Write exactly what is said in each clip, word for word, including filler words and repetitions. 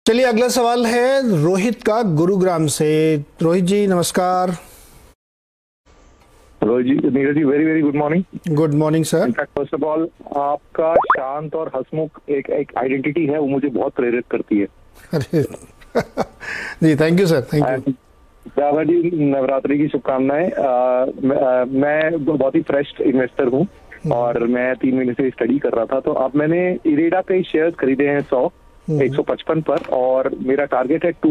चलिए अगला सवाल है रोहित का गुरुग्राम से। रोहित जी नमस्कार। Rohit ji, Neeraj ji, very very good morning. Good morning sir. In fact first of all आपका शांत और हंसमुख एक एक आइडेंटिटी है, वो मुझे बहुत प्रेरित करती है। अरे जी thank you sir, thank you. दादा जी, नवरात्रि की शुभकामनाएं। मैं, मैं बहुत ही फ्रेश इन्वेस्टर हूँ और मैं तीन महीने से स्टडी कर रहा था, तो अब मैंने इरेडा पे शेयर्स खरीदे हैं सौ एक सौ पचपन पर और मेरा टारगेट है टू।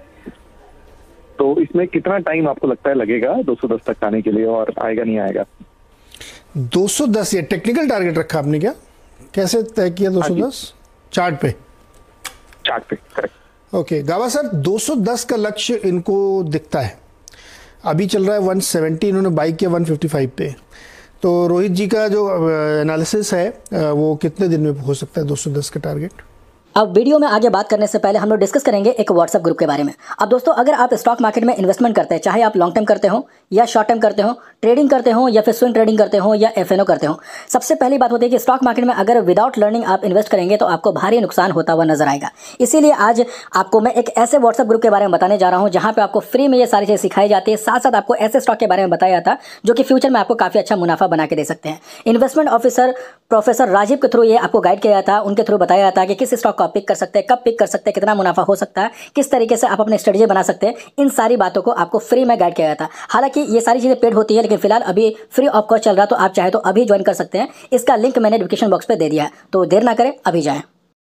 तो इसमें कितना टाइम आपको लगता है लगेगा दो सौ दस तक आने के लिए, और आएगा नहीं आएगा? दो सौ दस ये टेक्निकल टारगेट रखा आपने क्या? कैसे तय किया दो सौ दस? चार्ट पे? चार्ट पे, करेक्ट। ओके गावा सर, दो सौ दस का लक्ष्य इनको दिखता है। अभी चल रहा है एक सौ सत्तर, इन्होंने बाई किया एक सौ पचपन पे। तो रोहित जी का जो एनालिसिस है वो कितने दिन में हो सकता है दो सौ दस का टारगेट? अब वीडियो में आगे बात करने से पहले हम लोग डिस्कस करेंगे एक व्हाट्सएप ग्रुप के बारे में। अब दोस्तों, अगर आप स्टॉक मार्केट में इन्वेस्टमेंट करते हैं, चाहे आप लॉन्ग टर्म करते हो या शॉर्ट टर्म करते हो, ट्रेडिंग करते हो या फिर स्विंग ट्रेडिंग करते हो या एफएनओ करते हो, सबसे पहली बात होती है कि स्टॉक मार्केट में अगर विदाउट लर्निंग आप इन्वेस्ट करेंगे तो आपको भारी नुकसान होता हुआ नजर आएगा। इसीलिए आज आपको मैं एक ऐसे व्हाट्सएप ग्रुप के बारे में बताने जा रहा हूँ जहाँ पे आपको फ्री में ये सारी चीज़ें सिखाई जाती है, साथ साथ आपको ऐसे स्टॉक के बारे में बताया जाता है जो कि फ्यूचर में आपको काफी अच्छा मुनाफा बना के दे सकते हैं। इन्वेस्टमेंट ऑफिसर प्रोफेसर राजीव के थ्रू ये आपको गाइड किया जाता है, उनके थ्रू बताया जाता है कि किस स्टॉक को आप पिक कर सकते हैं, कब पिक कर सकते हैं, कितना मुनाफा हो सकता है, किस तरीके से आप अपने स्ट्रेटजी बना सकते हैं। इन सारी बातों को आपको फ्री में गाइड किया जाता है। हालांकि ये सारी चीजें पेड होती है, लेकिन फिलहाल अभी फ्री ऑफ कॉस्ट चल रहा है, तो आप चाहे तो अभी ज्वाइन कर सकते हैं। इसका लिंक मैंने डिस्क्रिप्शन बॉक्स पे दे दिया है, तो देर ना करें, अभी जाएं।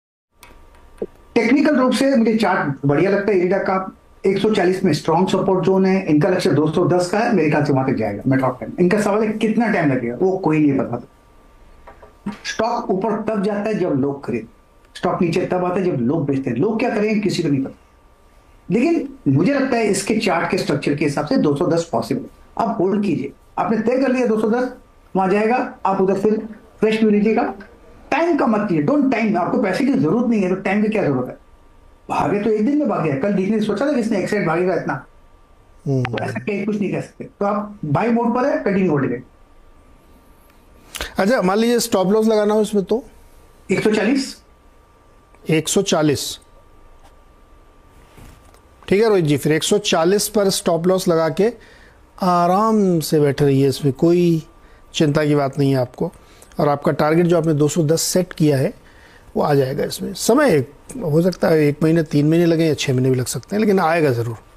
टेक्निकल रूप से मुझे चार्ट बढ़िया लगता है। इरेडा का एक सौ चालीस में स्ट्रॉन्ग सपोर्ट जोन है, इनका लक्ष्य दो सौ दस का है, मेरे ख्याल से वहां तक जाएगा मेट्रो टाइम। इनका सवाल है कितना टाइम लगेगा, वो कोई नहीं बताता। स्टॉक ऊपर तब जाता है जब लोग खरीद, स्टॉक नीचे तब आता है जब लोग बेचते हैं। लोग क्या करेंगे किसी को नहीं पता, लेकिन मुझे लगता है इसके चार्ट के स्ट्रक्चर के हिसाब से दो सौ दस पॉसिबल। आप होल्ड कीजिए, आपने तय कर लिया दो सौ दस, वहां जाएगा, आप उधर फिर फ्रेश भी लीजिएगा। टाइम का मत कीजिए, डोंट टाइम। आपको पैसे की जरूरत नहीं है तो टाइम की क्या जरूरत है? भागे तो एक दिन में भागे। कल देखने सोचा था किसने एक साइड भागेगा इतना, तो ऐसा कहीं कुछ नहीं कह सकते। तो आप बाई मोड पर है, कंटिन्यू होल्डिंग। अच्छा मान लीजिए स्टॉप लॉस लगाना हो इसमें तो एक सौ चालीस एक सौ चालीस ठीक है रोहित जी, फिर एक सौ चालीस पर स्टॉप लॉस लगा के आराम से बैठे रहिए, इसमें कोई चिंता की बात नहीं है आपको। और आपका टारगेट जो आपने दो सौ दस सेट किया है वो आ जाएगा। इसमें समय हो सकता है एक महीने तीन महीने लगे या छः महीने भी लग सकते हैं, लेकिन आएगा ज़रूर।